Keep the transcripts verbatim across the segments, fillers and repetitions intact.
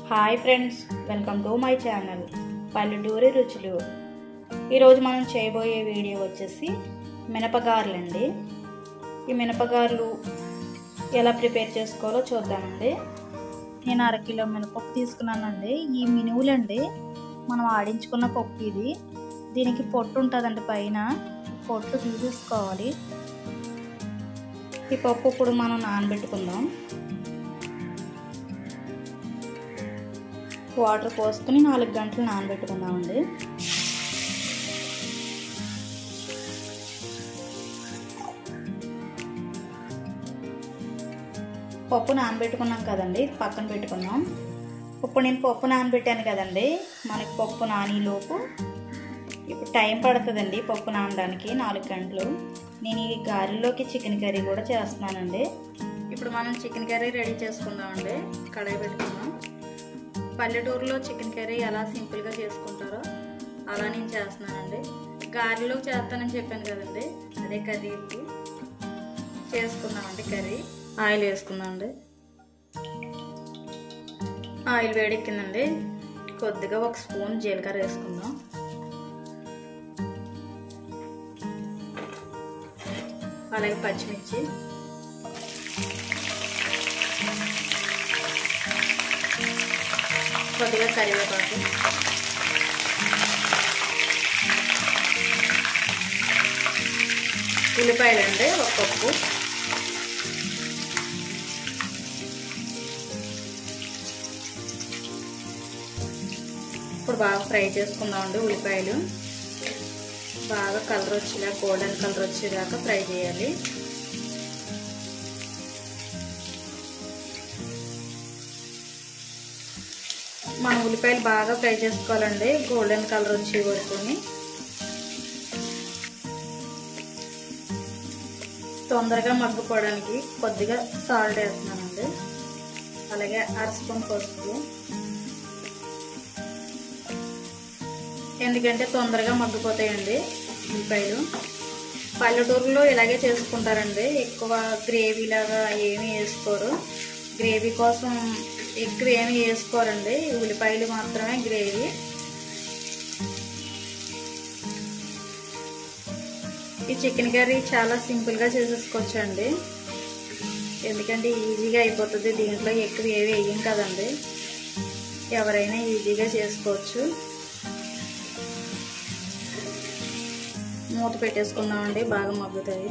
Hi friends, welcome to my channel పల్లెటూరి రుచులు. ఈరోజు మనం చేయబోయే వీడియో వచ్చేసి మినపగారెలు అండి. ఈ మినపగారెలు ఎలా ప్రిపేర్ చేసుకోవాలో చూద్దామండి. నేను అరకిలో మినపప్పు తీసుకున్నానండి. ఈ మినువులండి మనం ఆడించుకున్న పప్పు ఇది. దీనికి పొట్టు ఉంటుందండి, పైన పొట్టు తీసేసుకోవాలి. ఈ పప్పు ఇప్పుడు మనం నానబెట్టుకుందాం. వాటర్ పోసుకుని నాలుగు గంటలు నానబెట్టుకుందామండి. పప్పు నానబెట్టుకున్నాం కదండి, పక్కన పెట్టుకుందాం. ఇప్పుడు నేను పప్పు నానబెట్టాను కదండి, మనకి పప్పు నానిలోపు ఇప్పుడు టైం పడుతుందండి పప్పు నానడానికి, నాలుగు గంటలు. నేను ఈ గారెల్లోకి చికెన్ కర్రీ కూడా చేస్తున్నానండి. ఇప్పుడు మనం చికెన్ కర్రీ రెడీ చేసుకుందామండి. కడాయి పెట్టుకుందాం. పల్లెటూరులో చికెన్ కర్రీ ఎలా సింపుల్గా చేసుకుంటారో అలా నేను చేస్తున్నానండి. గారెలో చేస్తానని చెప్పాను కదండి, అదే కర్రీ ఇప్పుడు చేసుకుందామండి. కర్రీ ఆయిల్ వేసుకుందామండి. ఆయిల్ వేడెక్కిందండి. కొద్దిగా ఒక స్పూన్ జీలకర్ర వేసుకుందాం. అలాగే పచ్చిమిర్చి, కొద్దిగా కరివేపాకు, ఉల్లిపాయలు అండి ఒక కప్పు, ఇప్పుడు బాగా ఫ్రై చేసుకుందామండి. ఉల్లిపాయలు బాగా కలర్ వచ్చేలా, గోల్డెన్ కలర్ వచ్చేదాకా ఫ్రై చేయాలి. మనం ఉల్లిపాయలు బాగా ఫ్రై చేసుకోవాలండి, గోల్డెన్ కలర్ వచ్చే వరకు. తొందరగా మగ్గిపోవడానికి కొద్దిగా సాల్ట్ వేస్తున్నానండి. అలాగే అర స్పూన్ పసుపు, ఎందుకంటే తొందరగా మగ్గిపోతాయండి ఉల్లిపాయలు. పల్లెటూరులో ఇలాగే చేసుకుంటారండి, ఎక్కువ గ్రేవీ లాగా ఏమీ వేసుకోరు. గ్రేవీ కోసం ఎక్కువ ఏమి వేసుకోరండి, ఉల్లిపాయలు మాత్రమే గ్రేవీ. ఈ చికెన్ కర్రీ చాలా సింపుల్గా చేసేసుకోవచ్చు అండి, ఎందుకంటే ఈజీగా అయిపోతుంది. దీంట్లో ఎక్కువ ఏవి వేయం కదండి, ఎవరైనా ఈజీగా చేసుకోవచ్చు. మూత పెట్టేసుకుందామండి, బాగా మగ్గుతాయి.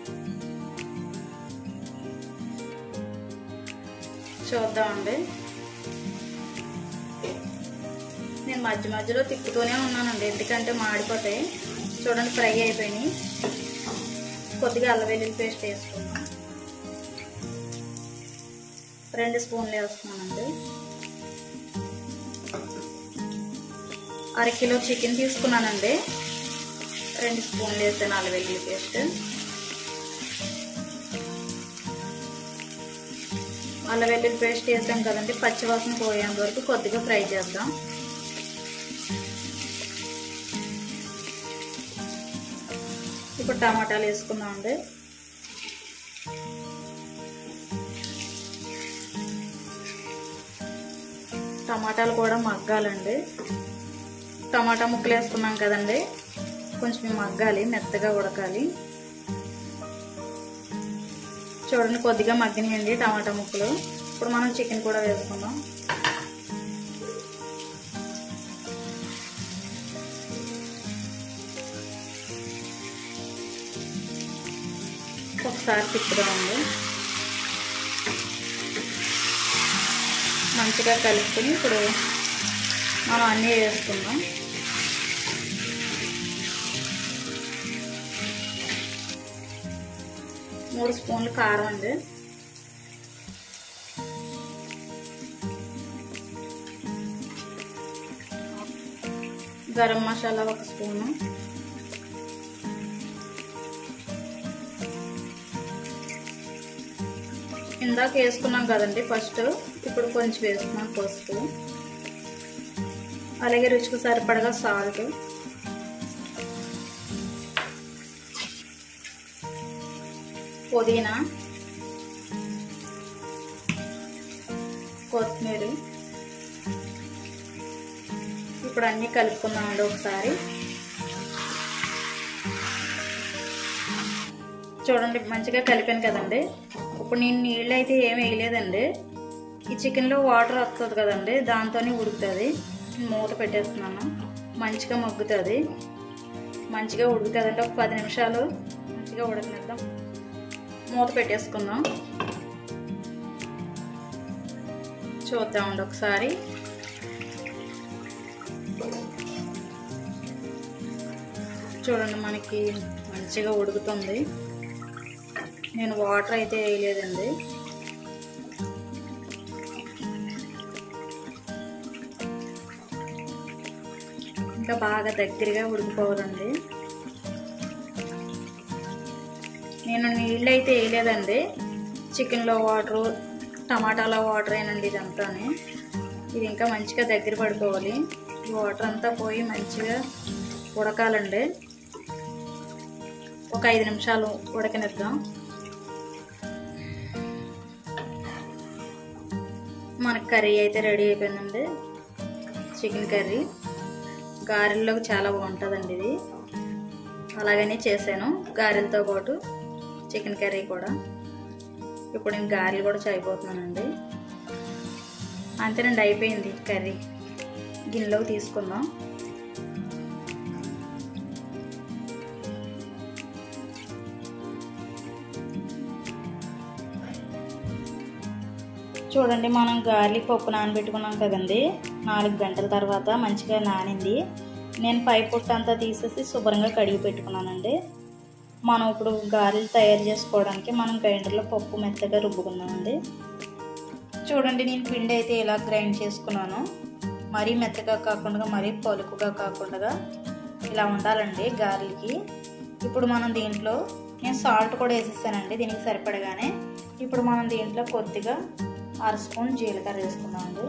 చూద్దామండి. నేను మధ్య మధ్యలో తిప్పుతూనే ఉన్నానండి, ఎందుకంటే మాడిపోతాయి. చూడండి, ఫ్రై అయిపోయినాయి. కొద్దిగా అల్లం వెల్లుల్లి పేస్ట్ వేసుకున్నాం. రెండు స్పూన్లు వేసుకున్నానండి. అరకిలో చికెన్ తీసుకున్నానండి, రెండు స్పూన్లు వేసాను అల్లం వెల్లుల్లి పేస్ట్. అల్లం వెల్లుల్లి పేస్ట్ వేసాం కదండి, పచ్చివాసన పోయేంత వరకు కొద్దిగా ఫ్రై చేద్దాం. ఇప్పుడు టమాటాలు వేసుకుందామండి. టమాటాలు కూడా మగ్గాలండి. టమాటా ముక్కలు వేసుకున్నాం కదండి, కొంచెం మగ్గాలి, మెత్తగా ఉడకాలి. చూడండి, కొద్దిగా మగ్గినాయండి టమాటా ముక్కలు. ఇప్పుడు మనం చికెన్ కూడా వేసుకుందాం. ఒకసారి తిప్పుదామండి. మంచిగా కలుపుకొని ఇప్పుడు మనం అన్నీ వేసుకుందాం. మూడు స్పూన్లు కారం అండి, గరం మసాలా ఒక స్పూను, ఇందాక వేసుకున్నాం కదండి ఫస్ట్, ఇప్పుడు కొంచెం వేసుకున్నాం పసుపు, అలాగే రుచికి సరిపడగా సాల్ట్, పుదీనా, కొత్తిమీర, ఇప్పుడు అన్నీ కలుపుకుందామండి ఒకసారి. చూడండి మంచిగా కలిపాను కదండి. ఇప్పుడు నేను నీళ్ళు అయితే ఏమి వేయలేదండి. ఈ చికెన్లో వాటర్ వస్తుంది కదండి, దాంతోనే ఉడుకుతుంది. మూత పెట్టేస్తున్నాను, మంచిగా మగ్గుతుంది. మంచిగా ఉడుకుతుందండి. ఒక పది నిమిషాలు మంచిగా ఉడకనిద్దాం. మూత పెట్టేసుకుందాం. చూద్దామండి ఒకసారి. చూడండి మనకి మంచిగా ఉడుకుతుంది. నేను వాటర్ అయితే వేయలేదండి. ఇంకా బాగా దగ్గరగా ఉడికిపోవాలండి. నేను నీళ్ళు అయితే వేయలేదండి. చికెన్లో వాటరు, టమాటాలో వాటర్ ఏనండి ఇదంతానే. ఇది ఇంకా మంచిగా దగ్గర పడిపోవాలి. ఈ వాటర్ అంతా పోయి మంచిగా ఉడకాలండి. ఒక ఐదు నిమిషాలు ఉడకనిద్దాం. మనకి కర్రీ అయితే రెడీ అయిపోయిందండి. చికెన్ కర్రీ గారెల్లోకి చాలా బాగుంటుందండి ఇది. అలాగనే చేశాను గారెలతో పాటు చికెన్ కర్రీ కూడా. ఇప్పుడు నేను గారెలు కూడా చేయబోతున్నానండి. అంతేనండి, అయిపోయింది కర్రీ. గిన్నెలోకి తీసుకుందాం. చూడండి మనం గార్లిక్ పప్పు నానబెట్టుకున్నాం కదండి. నాలుగు గంటల తర్వాత మంచిగా నానింది. నేను పై పొట్టు అంతా తీసేసి శుభ్రంగా కడిగి పెట్టుకున్నానండి. మనం ఇప్పుడు గారెలు తయారు చేసుకోవడానికి మనం గ్రైండర్లో పప్పు మెత్తగా రుబ్బుకున్నామండి. చూడండి నేను పిండి అయితే ఇలా గ్రైండ్ చేసుకున్నాను. మరీ మెత్తగా కాకుండా మరీ పలుకుగా కాకుండా ఇలా ఉండాలండి గారెలకి. ఇప్పుడు మనం దీంట్లో నేను సాల్ట్ కూడా వేసేసానండి దీనికి సరిపడగానే. ఇప్పుడు మనం దీంట్లో కొద్దిగా అర స్పూన్ జీలకర్ర వేసుకున్నామండి.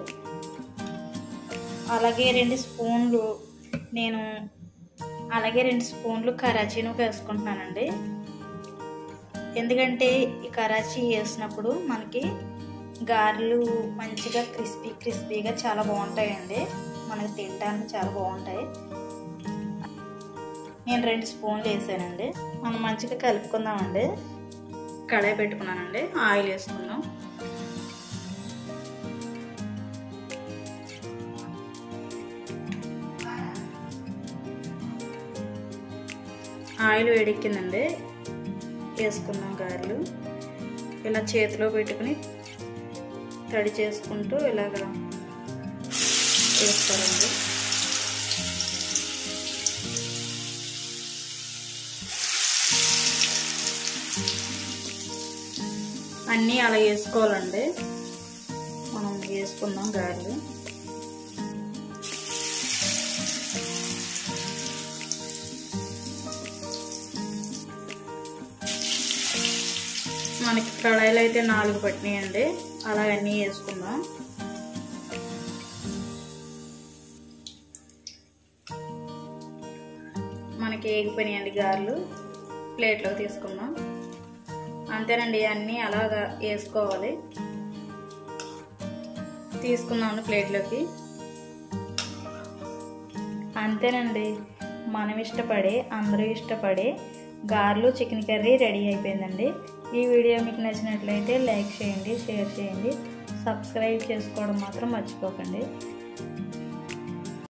అలాగే రెండు స్పూన్లు నేను అలాగే రెండు స్పూన్లు కరాచీను వేసుకుంటున్నానండి. ఎందుకంటే ఈ కరాచీ వేసినప్పుడు మనకి గారెలు మంచిగా క్రిస్పీ క్రిస్పీగా చాలా బాగుంటాయండి. మనకి తినడానికి చాలా బాగుంటాయి. నేను రెండు స్పూన్లు వేసానండి. మనం మంచిగా కలుపుకుందామండి. కడాయి పెట్టుకున్నానండి. ఆయిల్ వేసుకుందాం. ఆయిల్ వేడెక్కిందండి. వేసుకుందాం గారెలు. ఇలా చేతిలో పెట్టుకుని తడి చేసుకుంటూ ఇలాగా వేసుకోవాలండి. అన్నీ అలా వేసుకోవాలండి. మనం వేసుకుందాం గారెలు. మనకి కడాయిలు అయితే నాలుగు పట్టినాయండి. అలా అన్నీ వేసుకుందాం. మనకి ఏగిపోయినాయండి గారెలు. ప్లేట్లో తీసుకుందాం. అంతేనండి, అన్నీ అలాగా వేసుకోవాలి. తీసుకుందాం ప్లేట్లోకి. అంతేనండి, మనం ఇష్టపడే అందరూ ఇష్టపడే గారెలు చికెన్ కర్రీ రెడీ అయిపోయిందండి. ఈ వీడియో మీకు నచ్చినట్లయితే లైక్ చేయండి, షేర్ చేయండి, సబ్స్క్రైబ్ చేసుకోవడం మాత్రం మర్చిపోకండి.